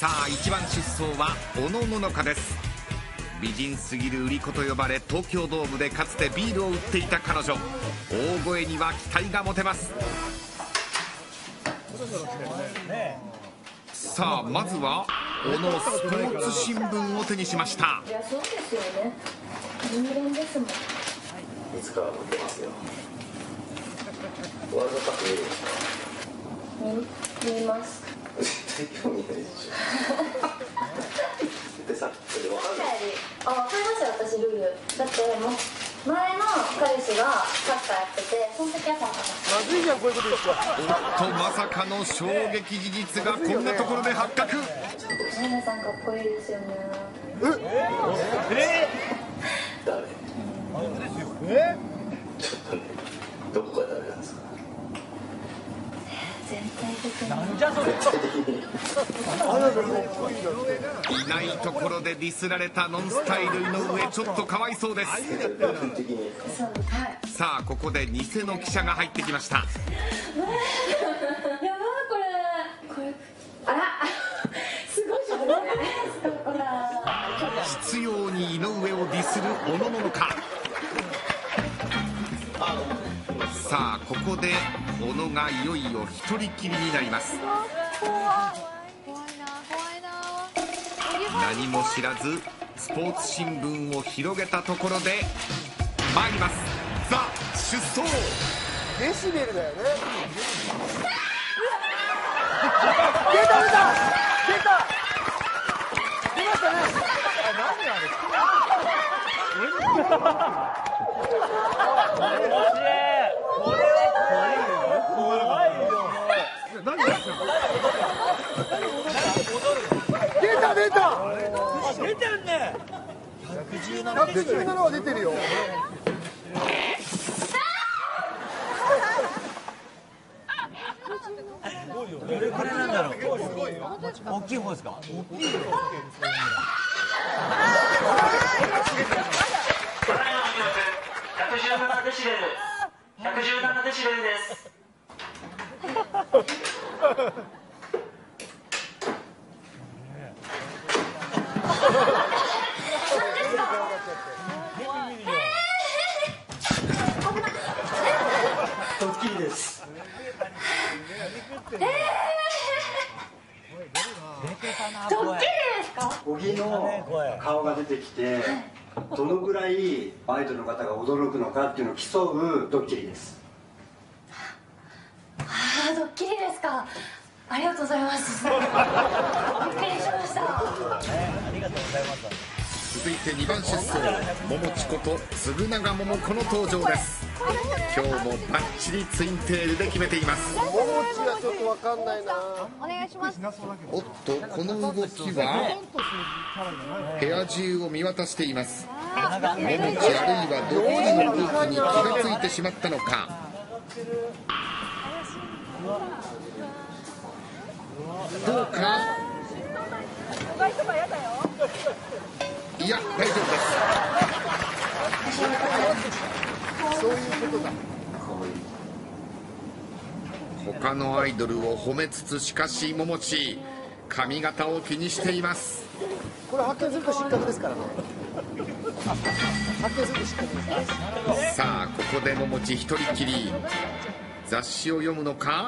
さあ一番出走は小野ののかです。美人すぎる売り子と呼ばれ東京ドームでかつてビールを売っていた彼女。大声には期待が持てます。さあまずは小野スポーツ新聞を手にしました。 いやそうですよね。人間ですもん。 いつから見てますよ。ワールドカップ見るんですか？ 見ます。 絶対興味ないでしょ。でさ、それ分かる？ 分かりますよ私ルール。だってもう前の彼氏がサッカーやってて、その時はサッカー。 まずいじゃんこういうことですわ。 おっとまさかの衝撃事実がこんなところで発覚。 皆さんかっこいいですよね。 誰？ちょっとね、どこが誰なんですか？ 全体的に。 なんじゃそれ。 いないところでディスられたノンスタイル井上、ちょっとかわいそうです。 そう、はい。 さあここで偽の記者が入ってきました。 やばいこれ。あらすごいじゃないですかこれ。 執拗に井上をディスる小野ののか。さあここで小野がいよいよ一人きりになります。何も知らずスポーツ新聞を広げたところで参ります。ザ・出走。 デシベルだよね。出ましたね。何あれ。出てるね。117は出てるよ。どれくらいなんだろう。大きい方ですか。大きい。 117デシベル。117デシベルです。 ドッキリです。 ドッキリですか？ 小木の顔が出てきて、どのぐらいアイドルの方が驚くのかっていうのを競うドッキリです。 ああ、ドッキリですか。ありがとうございます。びっくりしました。 ありがとうございます。 続いて2番出走桃地こと嗣永桃子の登場です。今日もバッチリツインテールで決めています。 桃地はちょっとわかんないな。 お願いします。 おっとこの動きは部屋中を見渡しています。桃地あるいはドッキリの動きに気がついてしまったのか。どうか。いや大丈夫です。 そういうことだ。 他のアイドルを褒めつつ、しかし桃地髪型を気にしています。 これ発見すると失格ですからね。発見すると失格です。 さあここで桃地一人きり。雑誌を読むのか。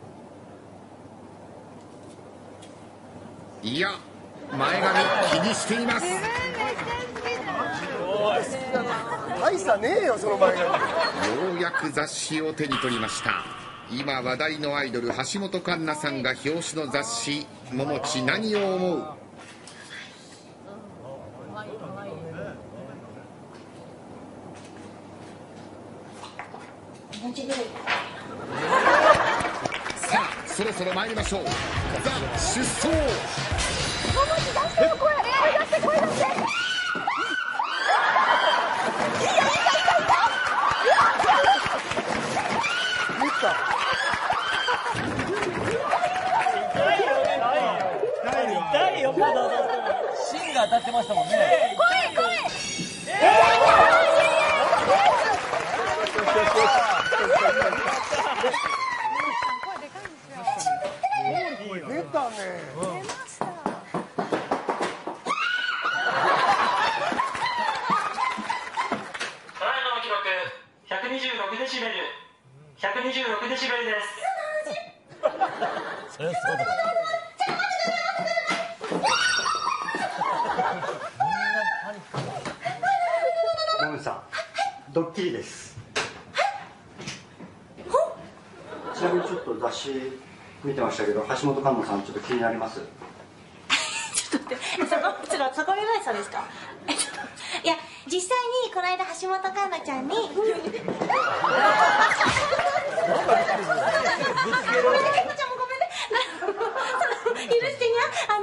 いや前髪気にしています。 大差ねえよその前が。 ようやく雑誌を手に取りました。今話題のアイドル橋本環奈さんが表紙の雑誌。桃地何を思う。さあそろそろ参りましょう。ザ・出走。 桃地出してよ声。声出して声出して。 痛いよ。芯が当たってましたもんね。 声。 出たね。 出ました。 ル、126デシベルです。 そりゃそうだ。 もみさん、ドッキリです。ちなみにちょっと雑誌見てましたけど、橋本環奈さんちょっと気になります。 ちょっと待って、そこ見ましたですか。いや、実際にこの間橋本環奈ちゃんに。ごめんね、結子ちゃんもごめんね。許してにゃ、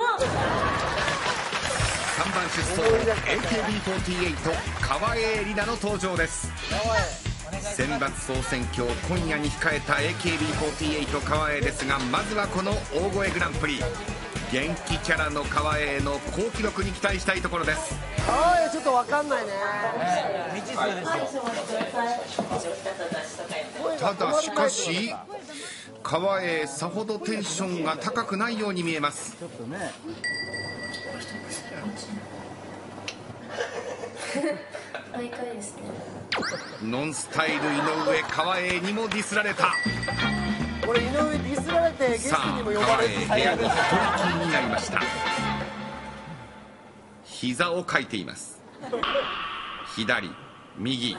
3番出走 AKB48 川栄李奈の登場です。選抜総選挙を今夜に控えた AKB48 川栄ですが、まずはこの大声グランプリ、元気キャラの川栄の好記録に期待したいところです。 川栄ちょっと分かんないね。 未知数ですよ。 ただしかし川栄さほどテンションが高くないように見えます。 ちょっとね。 毎回ですね。 ノンスタイル井上、川栄にもディスられた。 これ井上ディスられてゲスさトにもあ呼ばれて川栄部屋に一人きりになりました。膝をかいています。左右、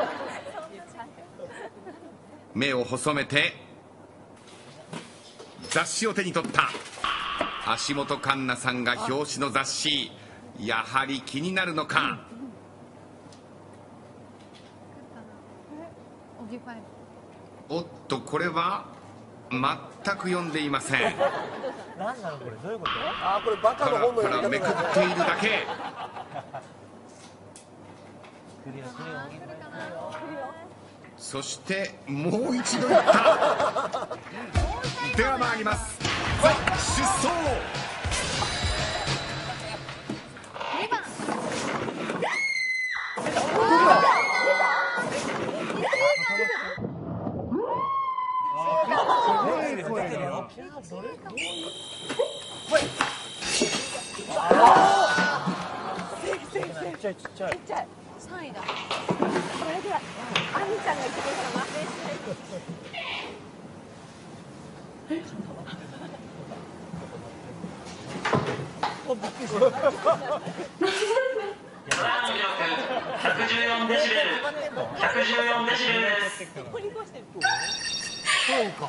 目を細めて雑誌を手に取った。橋本環奈さんが表紙の雑誌、やはり気になるのか。おっと、これは全く読んでいません。 何なのこれ、どういうこと？ あ、これバカパラの本のパラめくっているだけ。そしてもう一度言った。では参ります。ザ・出走。 ちっちゃい。 3位だ。これでアミちゃんが言ってくれたら負けドラの記録、114デシベル、114デシベルです。 そうか。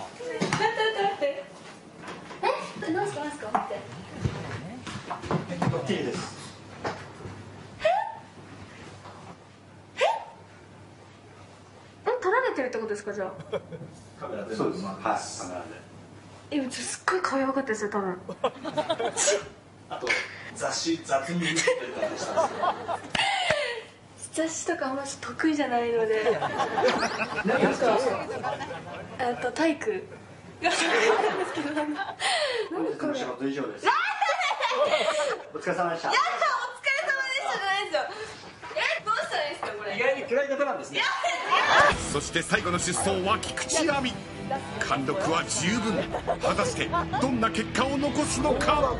なんすかなんすかって。 ドッキリです。 撮られてるってことですか、じゃあ。 そうです。はい、カメラで。 すっごい顔やばかったですよ、多分。 あと雑に見てる感じしたんですよ。 雑誌とかあんまり得意じゃないので。なんか体育が得意なんですけど、なんか本日の仕事以上です。お疲れ様でした。 やった、お疲れ様でしたじゃないですよ。どうしたらいいですかこれ。 意外に暗い方なんですね。 そして最後の出走は菊池亜美。貫禄は十分。果たしてどんな結果を残すのか。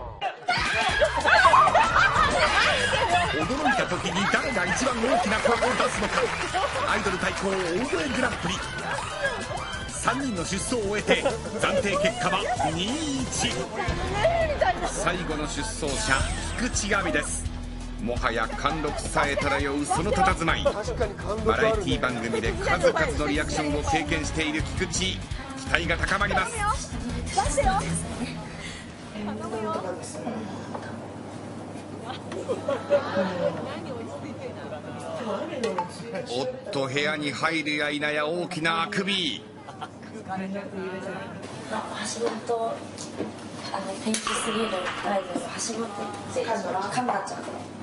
驚いた時に誰が一番大きな声を出すのか。アイドル対抗大声グランプリ、3人の出走を終えて暫定結果は 2-1。 最後の出走者菊池亜美です。もはや貫禄さえ漂うその佇まい。バラエティ番組で数々のリアクションを経験している菊池、期待が高まります。 出してよ。 おっと、部屋に入るや否や大きなあくび。 橋本天気すぎるアイドル橋本ってカンナちゃん。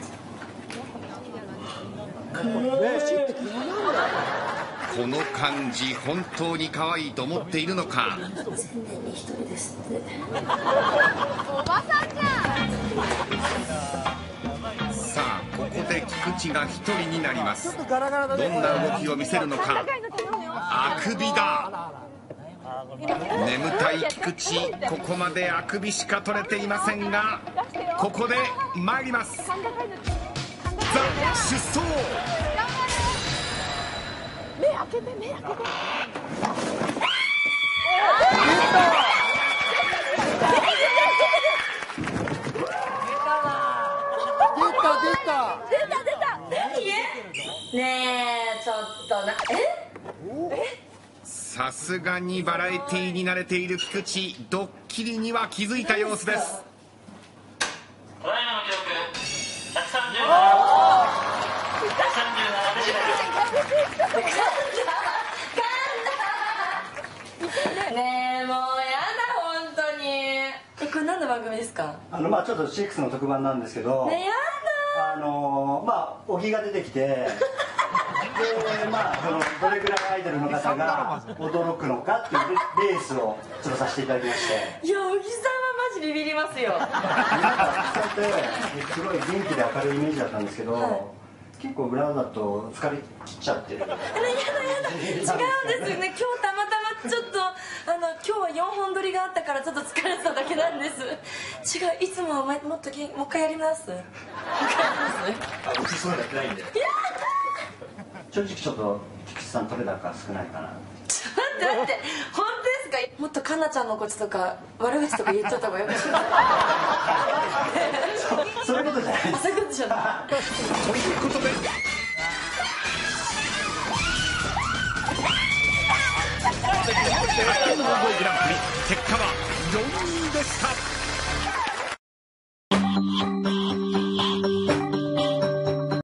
この感じ本当に可愛いと思っているのか。 1000年に1人ですって。 おばさんじゃん。 さあ、ここで菊池が一人になります。 ちょっとガラガラだね。 どんな動きを見せるのか。あくびだ。眠たい菊池、ここまであくびしか取れていませんが、ここで参ります。ザ・出走。 目開けて目開けて。 ねえちょっとさすがにバラエティーに慣れている菊池、ドッキリには気づいた様子です。 ただいまの記録137デシベル。 ねえもうやだ本当に。これ何の番組ですか？ まあちょっと6の特番なんですけど、 ねやだ。 まあ小木が出てきてでまあどれぐらいアイドルの方が驚くのかっていうレースをちょっとさせていただきまして。 いや小木さんはマジビビりますよ。 なんかそうやってすごい元気で明るいイメージだったんですけど、結構裏だと疲れ切っちゃってる。 やだ違うんですよね。今日たまたまちょっと今日は4本撮りがあったからちょっと疲れてただけなんです。違う、いつもはもっともう一回やります。もう一回やります。 うちそういうのやってないんで。正直ちょっと菊池さん取れ高少ないかな。 ちょっと待って本当ですか？もっとかなちゃんのこととか悪口とか言っちゃった方がよかった。 そういうことじゃないです。 そういうことじゃない。 ということで卓球の大声グランプリ結果は4位でした。